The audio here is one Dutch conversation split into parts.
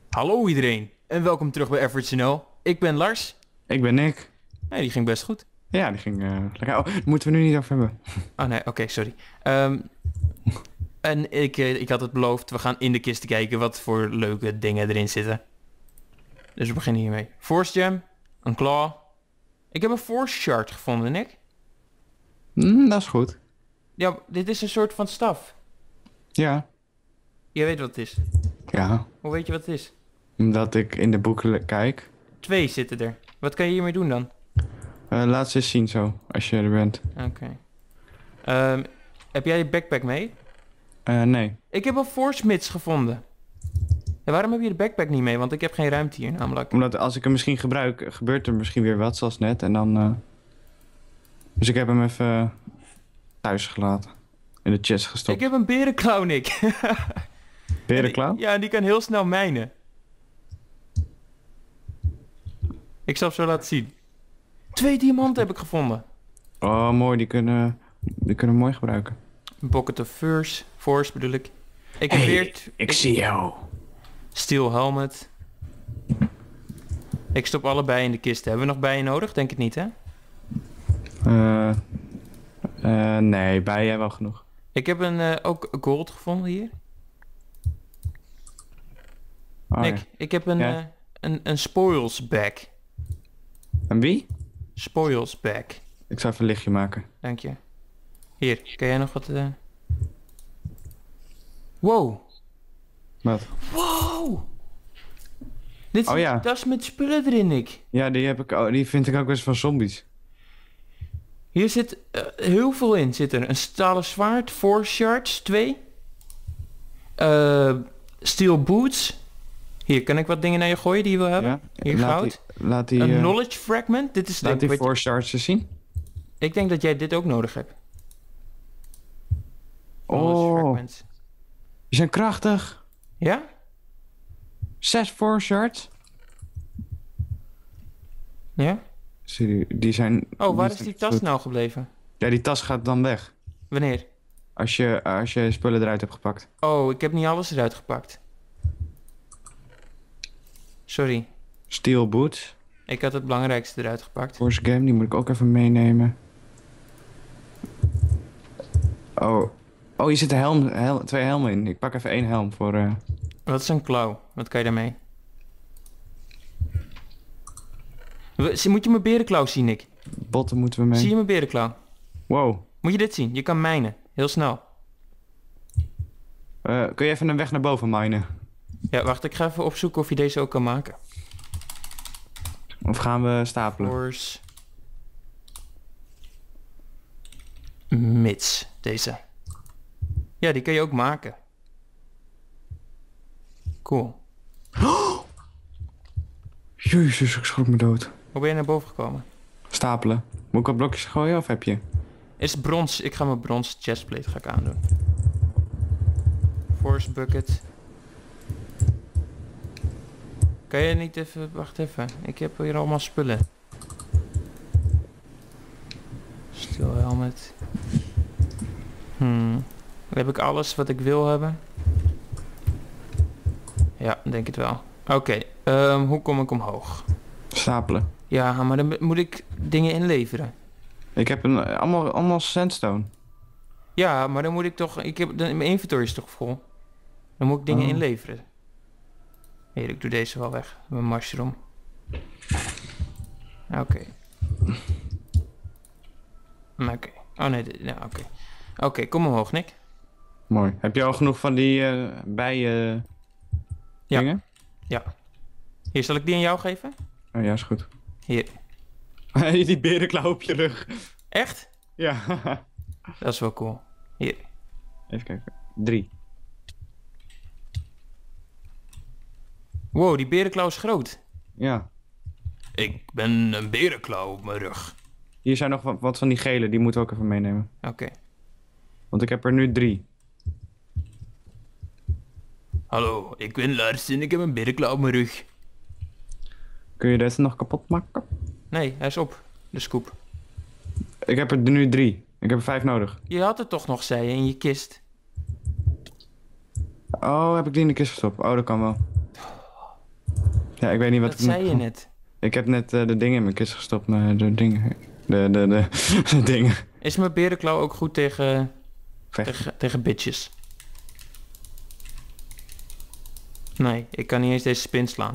Hallo iedereen en welkom terug bij Average NL. Ik ben Lars. Ik ben Nick. Nee, die ging best goed. Ja, die ging lekker. Oh, daar moeten we nu niet over hebben. Oh nee, oké, sorry. En ik had het beloofd, we gaan in de kist kijken wat voor leuke dingen erin zitten. Dus we beginnen hiermee. Force Gem, een claw. Ik heb een Force Shard gevonden, Nick. Dat is goed. Ja, dit is een soort van staf. Ja. Je weet wat het is. Ja. Hoe weet je wat het is? Omdat ik in de boeken kijk. 2 zitten er. Wat kan je hiermee doen dan? Laat ze eens zien zo, als je er bent. Oké. Heb jij je backpack mee? Nee. Ik heb een Force Mits gevonden. En waarom heb je de backpack niet mee? Want ik heb geen ruimte hier namelijk. Omdat als ik hem misschien gebruik, gebeurt er misschien weer wat, zoals net. En dan... Dus ik heb hem even thuis gelaten. In de chest gestopt. Ik heb een berenklauw, Nick. Berenklauw? Ja, die kan heel snel mijnen. Ik zal het zo laten zien. 2 diamanten heb ik gevonden. Oh, mooi. Die kunnen we mooi gebruiken. Een Pocket of Force bedoel ik. Ik heb weer... ik zie jou. Steel helmet. Ik stop allebei in de kist. Hebben we nog bijen nodig? Denk het niet, hè? Nee, bij jij wel genoeg. Ik heb ook gold gevonden hier. Oh, Nick, ja. ik heb Ja. een spoils bag. En wie? Spoils bag. Ik zou even een lichtje maken. Dank je. Hier, kan jij nog wat... Wow. Wat? Wow! Dit is Oh, ja. een tas met spullen erin, Nick. Ja, die vind ik ook best van zombies. Hier zit heel veel in. Zit er een stalen zwaard, 4 shards, 2. Steel boots. Hier, kan ik wat dingen naar je gooien die je wil hebben? Ja? Hier, goud. Laat die Een knowledge fragment. Dit is laat die denk ik... 4 shards eens zien. Ik denk dat jij dit ook nodig hebt. Knowledge Oh, fragments. die zijn krachtig. Ja? 6 4 shards. Ja? Die zijn... Oh, waar is zijn die tas goed. nou gebleven? Ja, die tas gaat dan weg. Wanneer? Als je spullen eruit hebt gepakt. Oh, ik heb niet alles eruit gepakt. Sorry. Steel boots. Ik had het belangrijkste eruit gepakt. Force Gem, die moet ik ook even meenemen. Oh. Oh, hier zitten twee helmen in. Ik pak even 1 helm voor... Wat is een klauw? Wat kan je daarmee? Moet je mijn berenklauw zien, Nick? botten moeten we mee. Zie je mijn berenklauw? Wow. Moet je dit zien? Je kan mijnen. Heel snel. Kun je even een weg naar boven minen? Ja, wacht. Ik ga even opzoeken of je deze ook kan maken. Of gaan we stapelen? Force. Mits. Deze. Ja, die kan je ook maken. Cool. Jezus, ik schrok me dood. Hoe ben je naar boven gekomen? Stapelen. Moet ik wat blokjes gooien of heb je? Is brons. Ik ga mijn brons chestplate aandoen. Force bucket. Kan je niet even... Wacht even. Ik heb hier allemaal spullen. Steel helmet. Heb ik alles wat ik wil hebben? Ja, denk het wel. Oké, hoe kom ik omhoog? Stapelen. Ja, maar dan moet ik dingen inleveren. Ik heb allemaal sandstone. Ja, maar dan moet ik toch... mijn inventory is toch vol? Dan moet ik dingen Oh. inleveren. Hier, ik doe deze wel weg. Mijn mushroom. Oké. Oké. Oh nee, ja, oké. Oké, kom omhoog, Nick. Mooi. Heb je al genoeg van die bijen Ja. dingen? Ja. Hier, zal ik die aan jou geven? Oh ja, is goed. Hier. Die berenklauw op je rug. Echt? Ja. Dat is wel cool. Hier. Even kijken. 3. Wow, die berenklauw is groot. Ja. Ik ben een berenklauw op mijn rug. Hier zijn nog wat van die gele, die moeten we ook even meenemen. Oké. Want ik heb er nu 3. Hallo, ik ben Lars en ik heb een berenklauw op mijn rug. Kun je deze nog kapot maken? Nee, hij is op. De scoop. Ik heb er nu 3. Ik heb er 5 nodig. Je had het toch nog, zei je, in je kist. Oh, heb ik die in de kist gestopt? Oh, dat kan wel. Ja, ik weet niet wat Dat zei je net. Ik heb net de dingen in mijn kist gestopt, maar de dingen... De dingen. Is mijn berenklauw ook goed tegen Vechten. tegen bitches? Nee, ik kan niet eens deze spin slaan.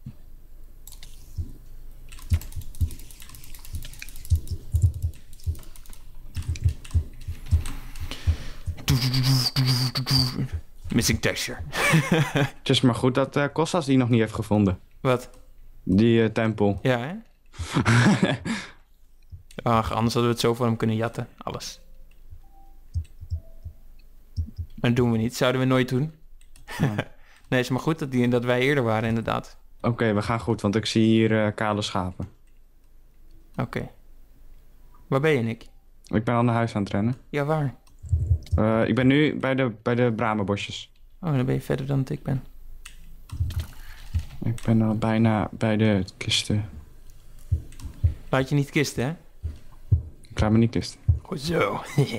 Missing texture. Het is maar goed dat Kostas die nog niet heeft gevonden. Wat? Die tempel. Ja, hè? Ach, anders hadden we het zo van hem kunnen jatten. Alles. Maar dat doen we niet. Zouden we nooit doen. Ja. Nee, is maar goed dat wij eerder waren, inderdaad. Oké, we gaan goed, want ik zie hier kale schapen. Oké. Waar ben je, Nick? Ik ben al naar huis aan het rennen. Ja, waar? Ik ben nu bij de bramenbosjes. Oh, dan ben je verder dan ik ben. Ik ben al bijna bij de kisten. Laat je niet kisten, hè? Ik laat me niet kisten. Goed zo.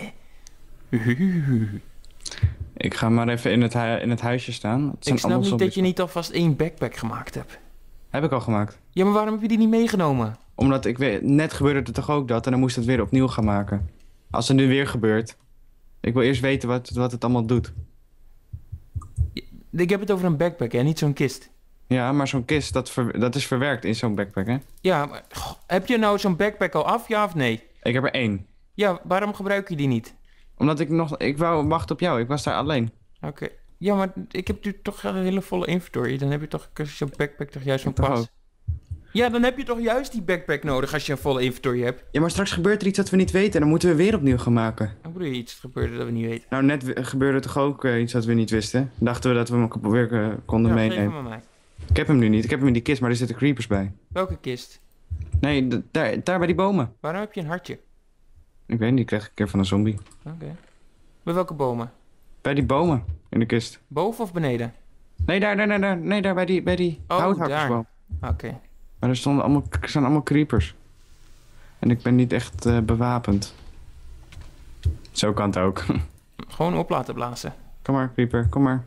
Ik ga maar even in het huisje staan. Het zijn Ik snap allemaal niet dat zombies. je niet alvast 1 backpack gemaakt hebt. Heb ik al gemaakt. Ja, maar waarom heb je die niet meegenomen? Omdat ik weet, net gebeurde er toch ook dat en dan moest het weer opnieuw gaan maken. Als het nu weer gebeurt. Ik wil eerst weten wat het allemaal doet. Ik heb het over een backpack, hè? Niet zo'n kist. Ja, maar zo'n kist, dat is verwerkt in zo'n backpack, hè? Ja, maar heb je nou zo'n backpack al af, ja of nee? Ik heb er 1. Ja, waarom gebruik je die niet? Omdat ik wou wachten op jou. Ik was daar alleen. Oké. Ja, maar ik heb nu toch een hele volle inventory. Dan heb je toch zo'n backpack toch juist van Ik toch pas. ook. Ja, dan heb je toch juist die backpack nodig als je een volle inventory hebt. Ja, maar straks gebeurt er iets dat we niet weten en dan moeten we weer opnieuw gaan maken. Dan bedoel je iets gebeurde dat we niet weten. Nou, net gebeurde toch ook iets dat we niet wisten. Dachten we dat we hem weer konden Ja, geef meenemen. hem aan mij. Ik heb hem nu niet. Ik heb hem in die kist, maar er zitten creepers bij. Welke kist? Nee, daar bij die bomen. Waarom heb je een hartje? Ik weet niet, die kreeg ik een keer van een zombie. Oké. Bij welke bomen? Bij die bomen in de kist. Boven of beneden? Nee, daar. Nee, daar bij die Oh, houthakkersboom. Oké. Maar er staan allemaal creepers. En ik ben niet echt bewapend. Zo kan het ook. Gewoon op laten blazen. Kom maar, creeper, kom maar.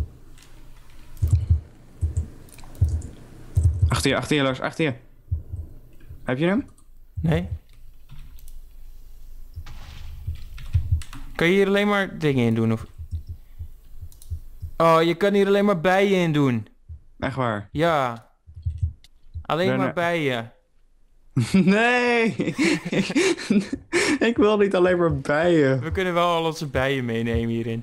Achter je, Lars, achter je. Heb je hem? Nee? Kan je hier alleen maar dingen in doen? Of... Oh, je kan hier alleen maar bijen in doen. Echt waar? Ja. Alleen Daarna- maar bijen. Nee! Ik wil niet alleen maar bijen. We kunnen wel al onze bijen meenemen hierin.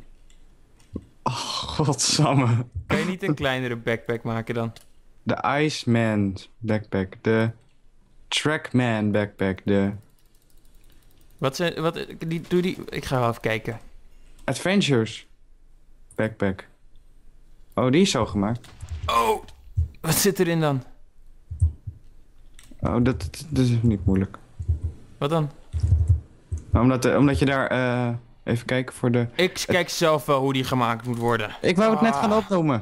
Godsamme. Kan je niet een kleinere backpack maken dan? De Iceman backpack. De Trackman backpack. De Doe die... Ik ga wel even kijken. Adventures backpack. Oh, die is zo gemaakt. Oh! Wat zit erin dan? Oh, dat is niet moeilijk. Wat dan? Omdat je daar... even kijken voor de... Ik kijk zelf wel hoe die gemaakt moet worden. Ik wou het net gaan opnoemen.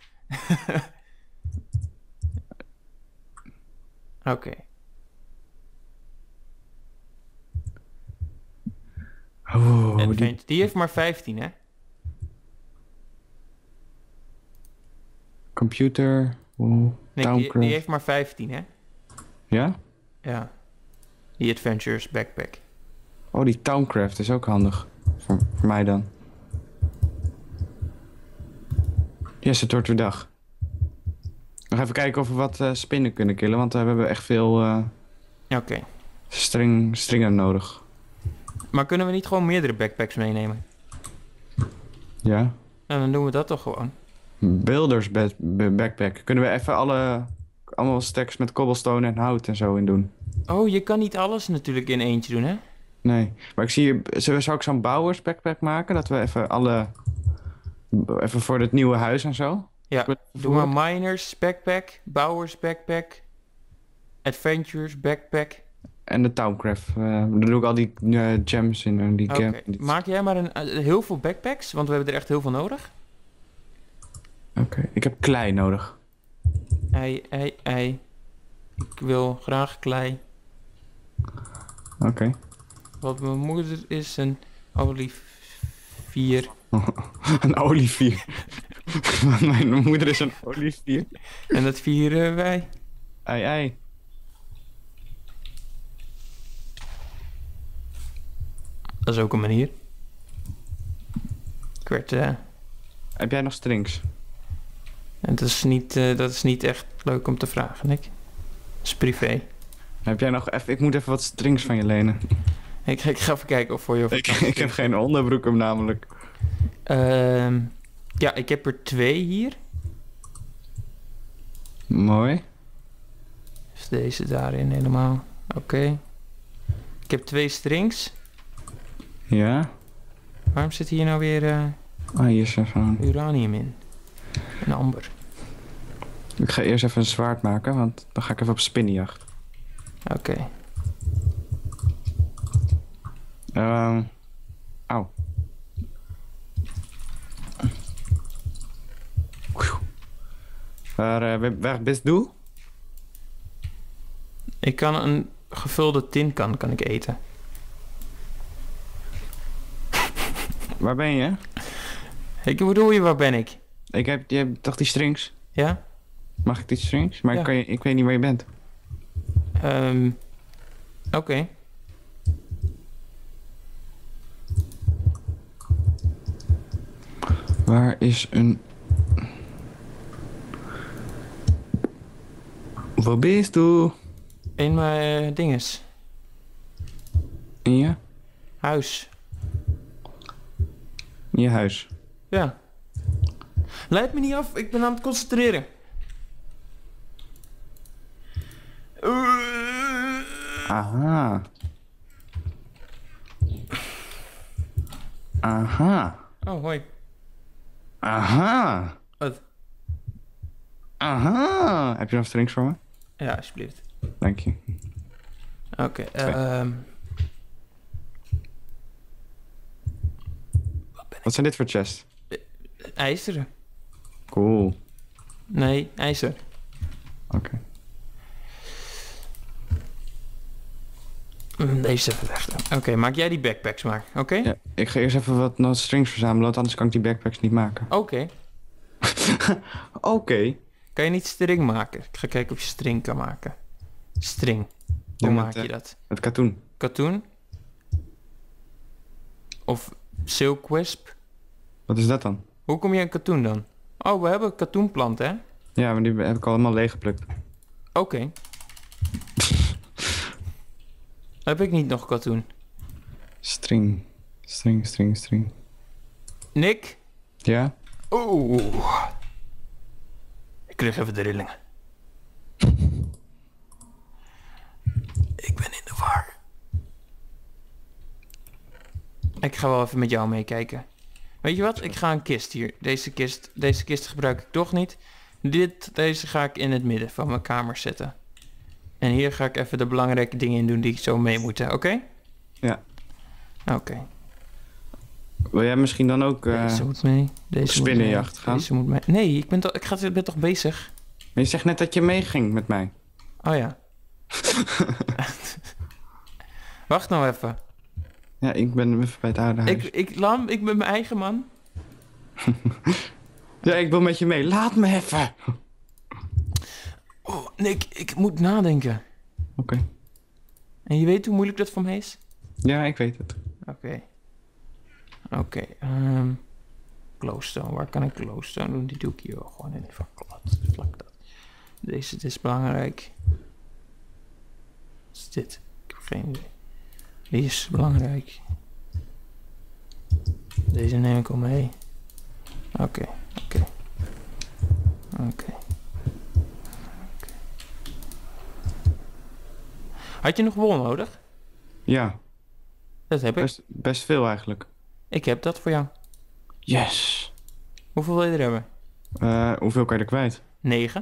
Oké. Oh, Die heeft maar 15, hè? computer... Nee, die Towncraft. heeft maar 15, hè? Ja? Ja. Die Adventures backpack. Oh, die Towncraft is ook handig. Voor mij dan. Yes, het wordt weer dag. Nog even kijken of we wat spinnen kunnen killen, want we hebben echt veel Oké. stringen nodig. Maar kunnen we niet gewoon meerdere backpacks meenemen? Ja. Nou, dan doen we dat toch gewoon. Builders backpack. Kunnen we even allemaal stacks met cobblestone en hout en zo in doen? Oh, je kan niet alles natuurlijk in eentje doen, hè? Nee. Maar ik zie hier... Zou ik zo'n bouwers backpack maken? Dat we even even voor het nieuwe huis en zo? Ja, doe maar miners backpack, bouwers backpack, adventures backpack. En de Towncraft. Daar doe ik al die gems in. En die Oké, maak jij maar heel veel backpacks, want we hebben er echt heel veel nodig. Oké, ik heb klei nodig. Ei. Ik wil graag klei. Oké. Want mijn moeder is een olivier. Een olivier. Want mijn moeder is een olivier. En dat vieren wij. Ei, ei. Dat is ook een manier. Ik werd... Heb jij nog strings? en dat is niet echt leuk om te vragen, Nick. Dat is privé. Heb jij nog even... Ik moet even wat strings van je lenen. Ik ga even kijken of voor je... Ik heb geen onderbroek om namelijk. Ja, ik heb er 2 hier. Mooi. Dus deze daarin helemaal. Oké. Ik heb 2 strings. Ja. Waarom zit hier nou weer Hier is even... uranium in? En amber. Ik ga eerst even een zwaard maken, want dan ga ik even op spinnenjacht. Oké. Auw. Waar best doe? Ik kan een gevulde tinkan kan ik eten. Waar ben je? Ik bedoel je, waar ben ik? Je hebt toch die strings? Ja? Mag ik die strings? Maar Ja. ik weet niet waar je bent. Oké. Waar is een... Waar bist du? In mijn dinges. In je? Huis. In je huis. Ja. Leid me niet af, ik ben aan het concentreren. Aha. Aha. Oh, hoi. Aha. Wat? Aha. Heb je nog strings voor me? Ja, alsjeblieft. Dank je. Oké, Wat zijn dit voor chests? ijzeren. Cool. Nee, ijzer. Oké. Deze even weg dan. Oké, maak jij die backpacks maar, oké? Ja, ik ga eerst even wat nog strings verzamelen, want anders kan ik die backpacks niet maken. Oké. Oké. Kan je niet string maken? Ik ga kijken of je string kan maken. String. Ja, Hoe met, maak je dat? Het katoen. Katoen? Of silkwisp? Wat is dat dan? Hoe kom je aan katoen dan? Oh, we hebben katoenplanten, hè? Ja, maar die heb ik allemaal leeggeplukt. Oké. Heb ik niet nog katoen? String. String. Nick? Ja? Oeh. Ik kreeg even de rillingen. Ik ben in de war. Ik ga wel even met jou meekijken. Weet je wat? Ik ga een kist hier. Deze kist gebruik ik toch niet. Deze ga ik in het midden van mijn kamer zetten. En hier ga ik even de belangrijke dingen in doen die zo mee moeten. Oké? Ja. Oké. Wil jij misschien dan ook Deze moet mee. Deze spinnenjacht moet mee. gaan? Deze moet mee. Nee, ben toch bezig? Je zegt net dat je meeging met mij. Oh ja. Wacht nou even. Ja, ik ben even bij het oude huis. Ik ben mijn eigen man. Ja, ik wil met je mee. Laat me even. Oh, Nick, ik moet nadenken. Oké. En je weet hoe moeilijk dat voor mij is? Ja, ik weet het. Oké, glowstone. Waar kan ik glowstone doen? Die doe ik hier wel gewoon in van vlak dat. Dit is belangrijk. Wat is dit? Ik heb geen idee. Die is belangrijk. Deze neem ik al mee. Oké. Had je nog wol nodig? Ja, Dat heb ik. best veel eigenlijk. Ik heb dat voor jou. Yes. Hoeveel wil je er hebben? Hoeveel kan je er kwijt? 9.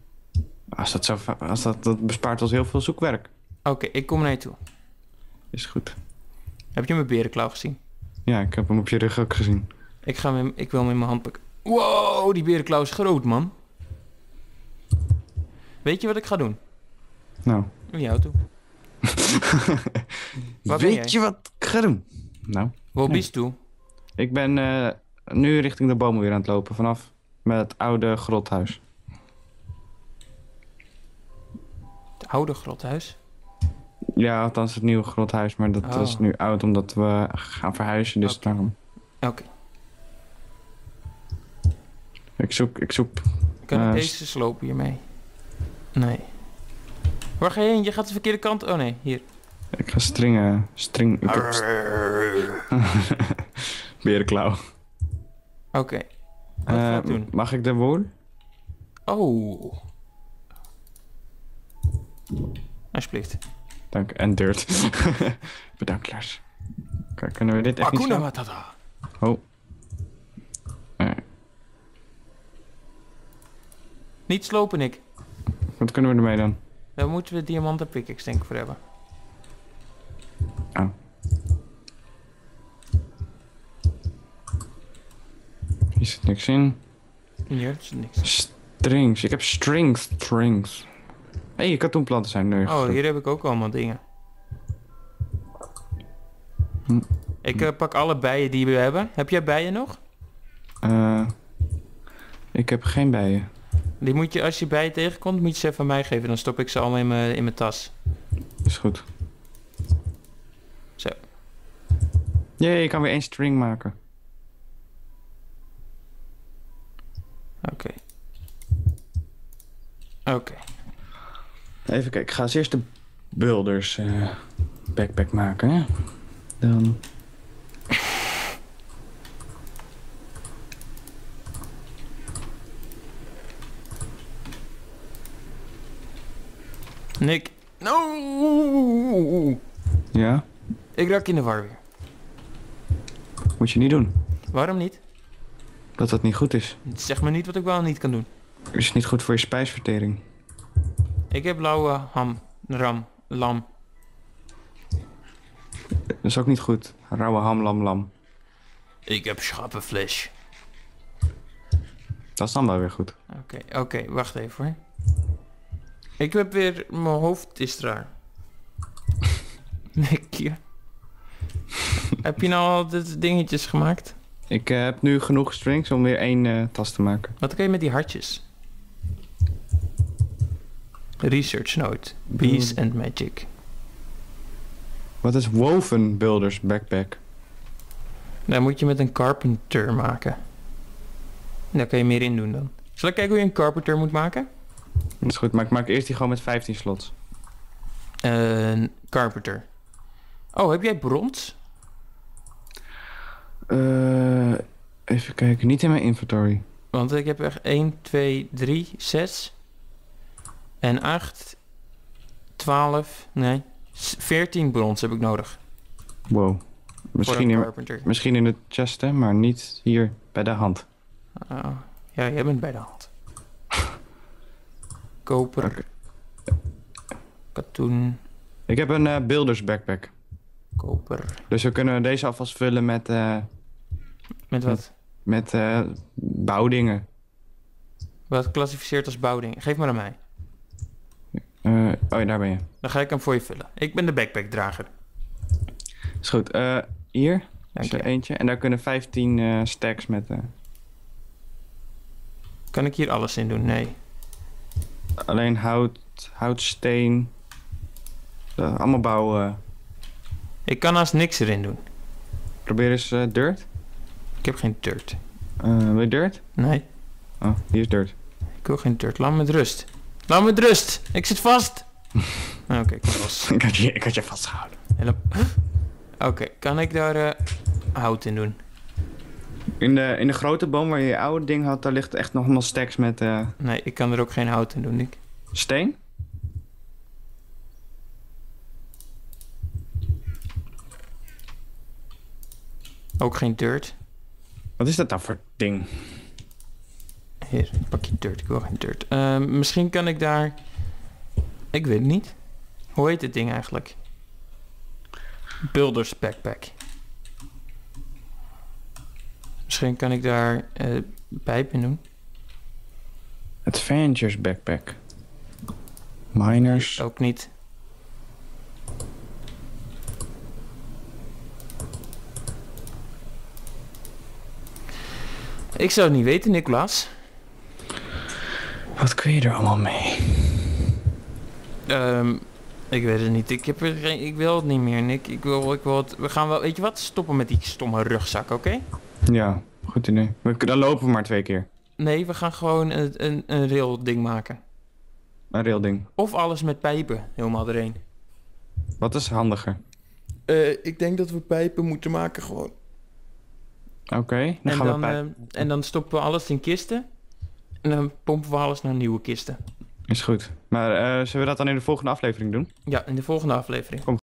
Dat bespaart ons heel veel zoekwerk. Oké, ik kom naar je toe. Is goed. Heb je mijn berenklauw gezien? Ja, ik heb hem op je rug ook gezien. Ik wil hem in mijn hand pakken. Wow, die berenklauw is groot, man. Weet je wat ik ga doen? Nou. Naar jou toe. Waar ben jij? Weet je wat ik ga doen? Nou. Waar bist du? Ik ben nu richting de bomen weer aan het lopen. Vanaf Met het oude grothuis. Het oude grothuis. Ja, althans het nieuwe grothuis, maar dat is nu oud omdat we gaan verhuizen, dus daarom. Oké. Ik zoek... Kan ik deze slopen hiermee? Nee. Waar ga je heen? Je gaat de verkeerde kant. Oh nee, hier. Ik ga stringen... Berenklauw. Oké. Wat ga ik doen? Mag ik de wool? Oh. Alsjeblieft. Dank. En dirt. Bedankt, Lars. Kijk, kunnen we dit echt niet Hakuna zo? Matata. Oh. Niet slopen, Nick. Wat kunnen we ermee dan? Daar moeten we diamanten pickaxe denk ik voor hebben. Oh. Hier zit niks in. Hier is niks. Strings. Ik heb strings. Hé, hey, katoenplanten zijn nu. Oh, hier heb ik ook allemaal dingen. Ik pak alle bijen die we hebben. Heb jij bijen nog? Ik heb geen bijen. Die moet je, als je bijen tegenkomt, moet je ze even aan mij geven. Dan stop ik ze allemaal in mijn tas. Is goed. Zo. Jee, ik kan weer één string maken. Oké. Oké. Even kijken, ik ga als eerst de builders backpack maken. Hè? Dan... Nick. No! Ja? Ik raak in de war weer. Moet je niet doen. Waarom niet? Dat dat niet goed is. Zeg me niet wat ik wel en niet kan doen. Is niet goed voor je spijsvertering. Ik heb blauwe lam. Dat is ook niet goed. Rauwe ham, lam. Ik heb schapenvlees. Dat is dan wel weer goed. Oké, wacht even hoor. Ik heb weer... Mijn hoofd is raar. Nick hier. Heb je nou al de dingetjes gemaakt? Ik heb nu genoeg strings om weer één tas te maken. Wat kun je met die hartjes? Research note. Bees and magic. Wat is woven builders backpack? Daar moet je met een carpenter maken. Daar kan je meer in doen dan. Zal ik kijken hoe je een carpenter moet maken? Dat is goed, maar ik maak eerst die gewoon met 15 slots. Een carpenter. Oh, heb jij brons? Even kijken, niet in mijn inventory. Want ik heb echt 1, 2, 3, 6 en 8, 12, nee, 14 brons heb ik nodig. Wow. Misschien in de chest, hè, maar niet hier bij de hand. Oh, ja, jij bent bij de hand. Koper. Okay. Katoen. Ik heb een builders backpack. Koper. Dus we kunnen deze alvast vullen met... Met wat? Met bouwdingen. Wat klassificeert als bouwding? Geef maar aan mij. Oh ja, daar ben je. Dan ga ik hem voor je vullen. Ik ben de backpackdrager. Is goed. Hier Dank is je. er eentje. En daar kunnen 15 stacks met... Kan ik hier alles in doen? Nee. Alleen hout, steen. Allemaal bouw. Ik kan haast niks erin doen. Probeer eens dirt. Ik heb geen dirt. Wil je dirt? Nee, Oh, hier is dirt. ik wil geen dirt. Laat me met rust. Laat me met rust. Ik zit vast. Oké, kom los. ik had je vastgehouden. Oké, kan ik daar hout in doen? In de grote boom waar je je oude ding had, daar ligt echt nog allemaal stacks met Nee, ik kan er ook geen hout in doen, Nick. steen. Ook geen dirt. Wat is dat nou voor ding? Hier, pak je dirt. Ik wil geen dirt. Misschien kan ik daar... Ik weet het niet. Hoe heet dit ding eigenlijk? Builders backpack. Misschien kan ik daar pijp in doen. Adventures backpack. Miners. Ook niet. Ik zou het niet weten, Nicolas. Wat kun je er allemaal mee? Ik weet het niet. Ik wil het niet meer, Nick. Ik wil het... We gaan wel... Weet je wat? Stoppen met die stomme rugzak, oké? Ja, goed idee. Dan lopen we maar 2 keer. Nee, we gaan gewoon een rail ding maken. Een rail ding. Of alles met pijpen, helemaal erin. Wat is handiger? Ik denk dat we pijpen moeten maken gewoon. Oké, dan gaan we En dan stoppen we alles in kisten. En dan pompen we alles naar nieuwe kisten. Is goed. Maar zullen we dat dan in de volgende aflevering doen? Ja, in de volgende aflevering. Kom